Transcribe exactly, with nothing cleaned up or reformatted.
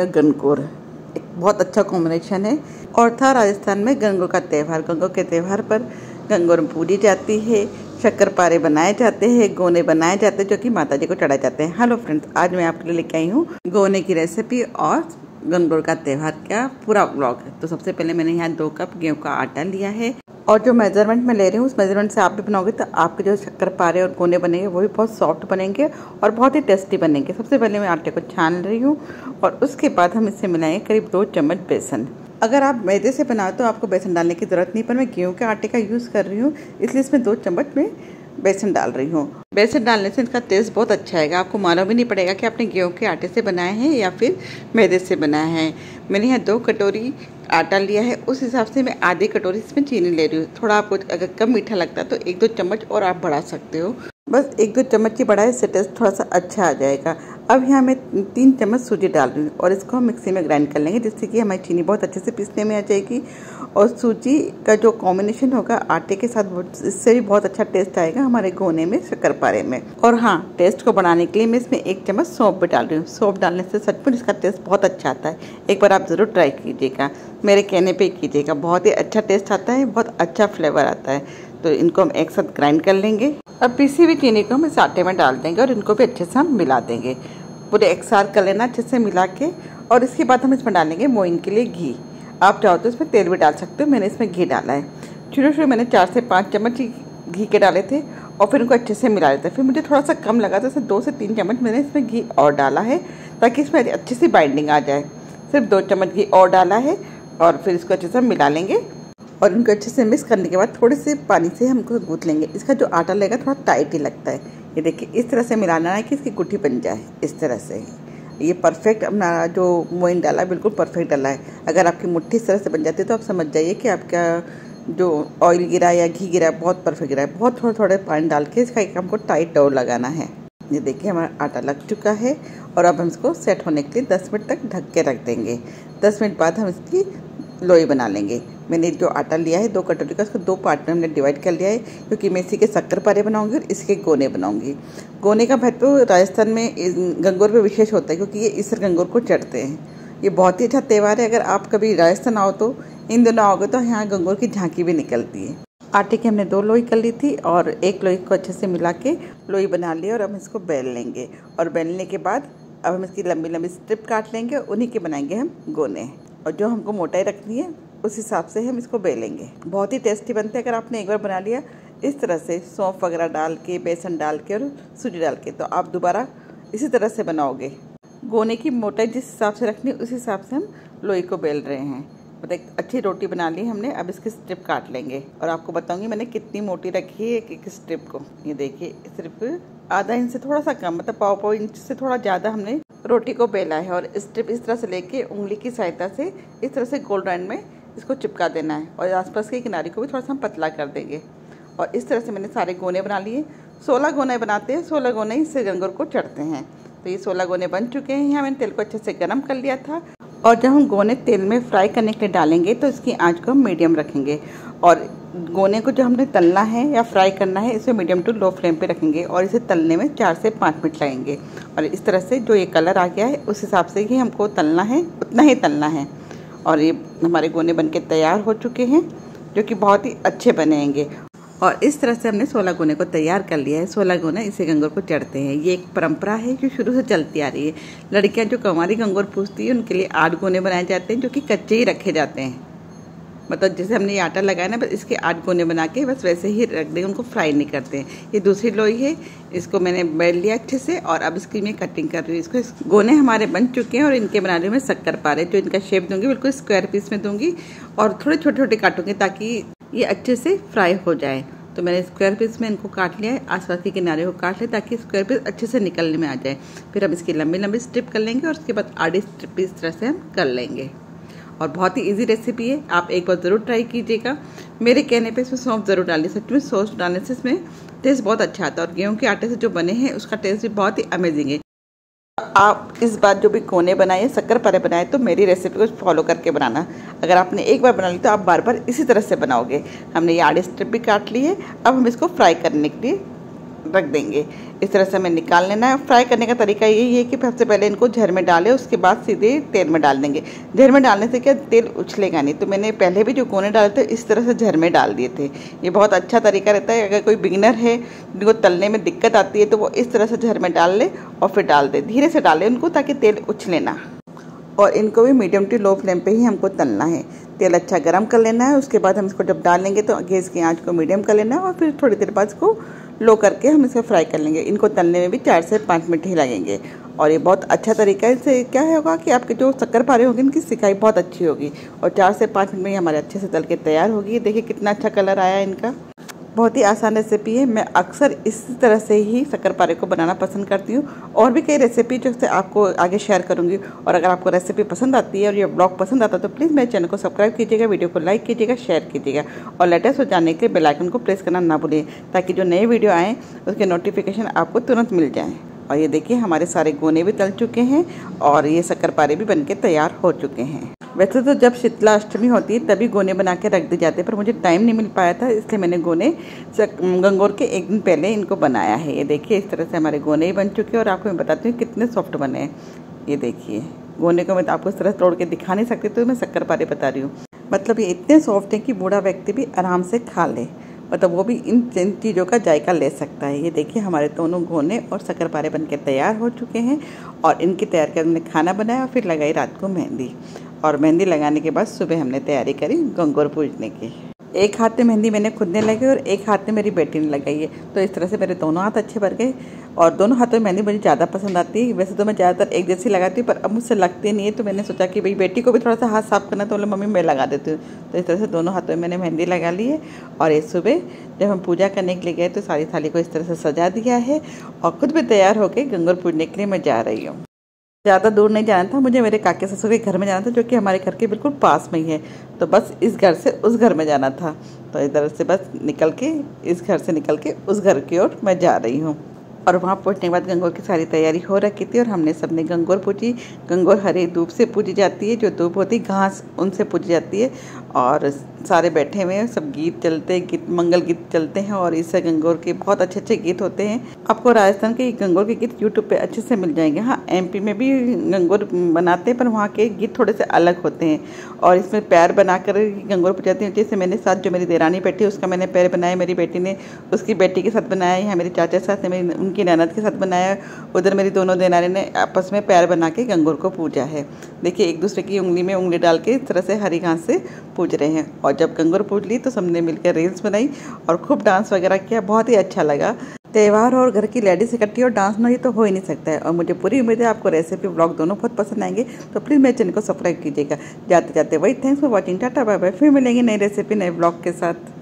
बनेगा गनगौर। एक बहुत अच्छा कॉम्बिनेशन है। और था राजस्थान में गनगौर का त्यौहार। गनगौर के त्यौहार पर गनगौर पूजी जाती है, शक्करपारे बनाए जाते हैं, गोने बनाए जाते हैं जो कि माता जी को चढ़ाए जाते हैं। हेलो फ्रेंड्स, आज मैं आपके लिए लेके आई हूँ गोने की रेसिपी और गनगौर का त्यौहार का पूरा व्लॉग है। तो सबसे पहले मैंने यहाँ दो कप गेहूँ का आटा लिया है और जो मेजरमेंट मैं ले रही हूँ उस मेजरमेंट से आप भी बनाओगे तो आपके जो शक्करपारे और गोने बनेंगे वो भी बहुत सॉफ्ट बनेंगे और बहुत ही टेस्टी बनेंगे। सबसे पहले मैं आटे को छान रही हूँ और उसके बाद हम इससे मिलाएंगे करीब दो चम्मच बेसन। अगर आप मैदे से बनाओ तो आपको बेसन डालने की ज़रूरत नहीं, पर मैं गेहूं के आटे का यूज़ कर रही हूँ इसलिए इसमें दो चम्मच में बेसन डाल रही हूँ। बेसन डालने से इसका टेस्ट बहुत अच्छा आएगा। आपको मालूम भी नहीं पड़ेगा कि आपने गेहूं के आटे से बनाए हैं या फिर मैदे से बनाए हैं। मैंने यहाँ दो कटोरी आटा लिया है, उस हिसाब से मैं आधी कटोरी इसमें चीनी ले रही हूँ। थोड़ा आपको अगर कम मीठा लगता है तो एक दो चम्मच और आप बढ़ा सकते हो। बस एक दो चम्मच की बढ़ाए इससे टेस्ट थोड़ा सा अच्छा आ जाएगा। अब यहाँ मैं तीन चम्मच सूजी डाल रही हूँ और इसको हम मिक्सी में ग्राइंड कर लेंगे जिससे कि हमारी चीनी बहुत अच्छे से पीसने में आ जाएगी और सूजी का जो कॉम्बिनेशन होगा आटे के साथ इससे भी बहुत अच्छा टेस्ट आएगा हमारे गोने में, शक्करपारे में। और हाँ, टेस्ट को बढ़ाने के लिए मैं इसमें एक चम्मच सौंफ भी डाल रही हूँ। सौंफ डालने से सचमुच इसका टेस्ट बहुत अच्छा आता है। एक बार आप ज़रूर ट्राई कीजिएगा, मेरे कहने पे कीजिएगा। बहुत ही अच्छा टेस्ट आता है, बहुत अच्छा फ्लेवर आता है। तो इनको हम एक साथ ग्राइंड कर लेंगे। अब पीसी हुई चीनी को हम इस आटे में डाल देंगे और इनको भी अच्छे से हम मिला देंगे। पूरे एक साथ कर लेना अच्छे से मिला के। और इसके बाद हम इसमें डालेंगे मोइन के लिए घी। आप चाहो तो इसमें तेल भी डाल सकते हो, मैंने इसमें घी डाला है। शुरू शुरू मैंने चार से पाँच चम्मच घी के डाले थे और फिर इनको अच्छे से मिला लेते फिर मुझे थोड़ा सा कम लगा तो इसमें दो से तीन चम्मच मैंने इसमें घी और डाला है ताकि इसमें अच्छी सी बाइंडिंग आ जाए। सिर्फ दो चम्मच घी और डाला है और फिर इसको अच्छे से मिला लेंगे। और इनको अच्छे से मिक्स करने के बाद थोड़े से पानी से हम इसको गूँथ लेंगे। इसका जो आटा लगेगा थोड़ा टाइट ही लगता है। ये देखिए, इस तरह से मिलाना है कि इसकी गुठी बन जाए। इस तरह से ये परफेक्ट अपना जो मोइन डाला है बिल्कुल परफेक्ट डाला है। अगर आपकी मुट्ठी इस तरह से बन जाती है तो आप समझ जाइए कि आपका जो ऑयल गिरा या घी गिरा है बहुत परफेक्ट गिरा है। बहुत थोड़े थोड़े पानी डाल के इसका एक हमको टाइट डो लगाना है। ये देखिए, हमारा आटा लग चुका है और अब हम इसको सेट होने के लिए दस मिनट तक ढक के रख देंगे। दस मिनट बाद हम इसकी लोई बना लेंगे। मैंने जो आटा लिया है दो कटोरी का, उसको दो पार्ट में हमने डिवाइड कर लिया है क्योंकि मैं इसी के शक्करपारे बनाऊंगी और इसके गोने बनाऊंगी। गोने का महत्व राजस्थान में गनगौर पे विशेष होता है क्योंकि ये इसर गनगौर को चढ़ते हैं। ये बहुत ही अच्छा त्यौहार है। अगर आप कभी राजस्थान आओ तो इन दिनों आओगे तो यहाँ गनगौर की झांकी भी निकलती है। आटे की हमने दो लोई कर ली थी और एक लोई को अच्छे से मिला के लोई बना ली और हम इसको बेल लेंगे। और बेलने के बाद अब हम इसकी लंबी लंबी स्ट्रिप काट लेंगे, उन्हीं के बनाएंगे हम गोने। और जो हमको मोटाई रखनी है उस हिसाब से हम इसको बेलेंगे। बहुत ही टेस्टी बनते हैं अगर आपने एक बार बना लिया इस तरह से सौंफ वगैरह डाल के, बेसन डाल के और सूजी डाल के, तो आप दोबारा इसी तरह से बनाओगे। गोने की मोटाई जिस हिसाब से रखनी है उस हिसाब से हम लोई को बेल रहे हैं। मतलब एक अच्छी रोटी बना ली हमने। अब इसकी स्ट्रिप काट लेंगे और आपको बताऊंगी मैंने कितनी मोटी रखी है एक स्ट्रिप को। ये देखिए, सिर्फ आधा इंच से थोड़ा सा कम, मतलब पाव पाव इंच से थोड़ा ज़्यादा हमने रोटी को बेला है। और स्ट्रिप इस तरह से लेके उंगली की सहायता से इस तरह से गोल राउंड में इसको चिपका देना है और आसपास के किनारे को भी थोड़ा सा हम पतला कर देंगे। और इस तरह से मैंने सारे गोने बना लिए। सोलह गोने बनाते हैं, सोलह गोने इससे गनगौर को चढ़ते हैं। तो ये सोलह गोने बन चुके हैं। यहाँ मैंने तेल को अच्छे से गर्म कर लिया था। और जब हम गोने तेल में फ्राई करने के लिए डालेंगे तो इसकी आंच को हम मीडियम रखेंगे। और गोने को जो हमने तलना है या फ्राई करना है इसे मीडियम टू लो फ्लेम पे रखेंगे और इसे तलने में चार से पाँच मिनट लगेंगे। और इस तरह से जो ये कलर आ गया है उस हिसाब से ही हमको तलना है, उतना ही तलना है। और ये हमारे गोने बनके तैयार हो चुके हैं जो कि बहुत ही अच्छे बनेंगे। और इस तरह से हमने सोलह गोने को तैयार कर लिया है। सोलह गोने इसे गनगौर को चढ़ते हैं। ये एक परंपरा है जो शुरू से चलती आ रही है। लड़कियां जो कंवारी गनगौर पूजती है उनके लिए आठ गोने बनाए जाते हैं जो कि कच्चे ही रखे जाते हैं। मतलब जैसे हमने ये आटा लगाया ना, बस इसके आठ गोने बना के बस वैसे ही रख देंगे, उनको फ्राई नहीं करते हैं। ये दूसरी लोई है, इसको मैंने बेल लिया अच्छे से और अब इसकी मैं कटिंग कर रही हूँ। इसको इस गोने हमारे बन चुके हैं और इनके बना रही हूँ मैं शक्करपारे। जो इनका शेप दूंगी बिल्कुल स्क्वायर पीस में दूंगी और थोड़े छोटे छोटे काटूंगी ताकि ये अच्छे से फ्राई हो जाए। तो मैंने स्क्वायर पीस में इनको काट लिया है, आसपास के किनारे को काट लिया ताकि स्क्वायर पीस अच्छे से निकलने में आ जाए। फिर हम इसकी लंबी लंबी स्ट्रिप कर लेंगे और उसके बाद आधी स्ट्रिप इस तरह से हम कर लेंगे। और बहुत ही इजी रेसिपी है, आप एक बार ज़रूर ट्राई कीजिएगा। मेरे कहने पे इसमें सौंफ ज़रूर डालिए। सच में सौंफ डालने से इसमें टेस्ट बहुत अच्छा आता है और गेहूं के आटे से जो बने हैं उसका टेस्ट भी बहुत ही अमेजिंग है। आप इस बार जो भी कोने बनाए, शक्करपारे बनाए, तो मेरी रेसिपी को फॉलो करके बनाना। अगर आपने एक बार बना ली तो आप बार बार इसी तरह से बनाओगे। हमने ये आड़े स्ट्रिप भी काट ली है। अब हम इसको फ्राई करने के लिए रख देंगे। इस तरह से हमें निकाल लेना है। फ्राई करने का तरीका यही है कि सबसे पहले इनको झर में डालें, उसके बाद सीधे तेल में डाल देंगे। झर में डालने से क्या तेल उछलेगा नहीं। तो मैंने पहले भी जो कोने डाले थे इस तरह से झर में डाल दिए थे। ये बहुत अच्छा तरीका रहता है। अगर कोई बिगिनर है जिनको तलने में दिक्कत आती है तो वो इस तरह से झर में डाल ले और फिर डाल दे। धीरे से डालें उनको ताकि तेल उछले ना। और इनको भी मीडियम टू लो फ्लेम पे ही हमको तलना है। तेल अच्छा गरम कर लेना है। उसके बाद हम इसको जब डालेंगे तो गैस की आंच को मीडियम कर लेना है और फिर थोड़ी देर बाद इसको लो करके हम इसे फ्राई कर लेंगे। इनको तलने में भी चार से पाँच मिनट ही लगेंगे। और ये बहुत अच्छा तरीका है। इससे क्या होगा कि आपके जो शक्करपारे होंगे इनकी सिकाई बहुत अच्छी होगी और चार से पाँच मिनट में ही हमारे अच्छे से तल के तैयार होगी। देखिए कितना अच्छा कलर आया इनका। बहुत ही आसान रेसिपी है। मैं अक्सर इस तरह से ही शक्करपारे को बनाना पसंद करती हूँ। और भी कई रेसिपी जो से आपको आगे शेयर करूँगी। और अगर आपको रेसिपी पसंद आती है और ये ब्लॉग पसंद आता है तो प्लीज़ मेरे चैनल को सब्सक्राइब कीजिएगा, वीडियो को लाइक कीजिएगा, शेयर कीजिएगा और लेटेस्ट हो जाने के लिए बेल आइकन को प्रेस करना ना भूलिए ताकि जो नए वीडियो आएँ उसके नोटिफिकेशन आपको तुरंत मिल जाएँ। और ये देखिए हमारे सारे गोने भी तल चुके हैं और ये शक्करपारे भी बनके तैयार हो चुके हैं। वैसे तो जब शीतला अष्टमी होती है तभी गोने बना के रख दिए जाते हैं, पर मुझे टाइम नहीं मिल पाया था इसलिए मैंने गोने गंगौर के एक दिन पहले इनको बनाया है। ये देखिए इस तरह से हमारे गोने ही बन चुके हैं और आपको मैं बताती हूँ कितने सॉफ्ट बने हैं। ये देखिए गोने को मैं तो आपको इस तरह तोड़ के दिखा नहीं सकती तो मैं शक्करपारे बता रही हूँ। मतलब ये इतने सॉफ्ट हैं कि बूढ़ा व्यक्ति भी आराम से खा ले, मतलब वो भी इन चीज़ों का जायका ले सकता है। ये देखिए हमारे दोनों गोने और शक्करपारे बनके तैयार हो चुके हैं और इनकी तैयार कर हमने खाना बनाया और फिर लगाई रात को मेहंदी। और मेहंदी लगाने के बाद सुबह हमने तैयारी करी गंगौर पूजने की। एक हाथ में मेहंदी मैंने खुद ने लगाई और एक हाथ में मेरी बेटी ने लगाई है। तो इस तरह से मेरे दोनों हाथ अच्छे भर गए और दोनों हाथों में मेहंदी मुझे ज़्यादा पसंद आती है। वैसे तो मैं ज़्यादातर एक जैसी लगाती हूँ पर अब मुझसे लगती नहीं है तो मैंने सोचा कि भाई बेटी को भी थोड़ा सा हाथ साफ करना तो बोले मम्मी मैं लगा देती हूँ। तो इस तरह से दोनों हाथों में मैंने मेहंदी लगा ली है। और इस सुबह जब हम पूजा करने के लिए गए तो सारी थाली को इस तरह से सजा दिया है और खुद भी तैयार होकर गंगौर पूजने के लिए मैं जा रही हूँ। ज़्यादा दूर नहीं जाना था, मुझे मेरे काके ससुर के घर में जाना था जो कि हमारे घर के बिल्कुल पास में ही है। तो बस इस घर से उस घर में जाना था तो इधर से बस निकल के इस घर से निकल के उस घर की ओर मैं जा रही हूँ। और वहाँ पहुँचने के बाद गंगौर की सारी तैयारी हो रखी थी और हमने सबने गंगौर पूजी। गंगौर हरे धूप से पूजी जाती है, जो धूप होती घास उनसे पूजी जाती है। और सारे बैठे हुए हैं, सब गीत चलते हैं, गीत मंगल गीत चलते हैं और इससे गंगौर के बहुत अच्छे अच्छे गीत होते हैं। आपको राजस्थान के गंगौर के गीत यूट्यूब पे अच्छे से मिल जाएंगे। हाँ एमपी में भी गंगौर बनाते हैं पर वहाँ के गीत थोड़े से अलग होते हैं। और इसमें पैर बनाकर गंगौर पूजाती हैं। जैसे मैंने साथ जो मेरी देरानी बैठी है उसका मैंने पैर बनाया, मेरी बेटी ने उसकी बेटी के साथ बनाया, यहाँ मेरे चाचा के साथ ने मेरी उनकी ननद के साथ बनाया, उधर मेरी दोनों देरानी ने आपस में पैर बना के गंगौर को पूजा है। देखिए एक दूसरे की उंगली में उंगली डाल के इस तरह से हरी घास से पूज रहे हैं। और जब गंगौर पूज ली तो सबने मिलकर रील्स बनाई और खूब डांस वगैरह किया, बहुत ही अच्छा लगा। त्यौहार और घर की लेडीज इकट्ठी और डांस नहीं तो हो ही नहीं सकता है। और मुझे पूरी उम्मीद है आपको रेसिपी ब्लॉग दोनों बहुत पसंद आएंगे। तो प्लीज़ मेरे चैनल को सब्सक्राइब कीजिएगा। जाते जाते वही thanks for watching, tata bye bye. फिर मिलेंगे नई रेसिपी नए ब्लॉग के साथ।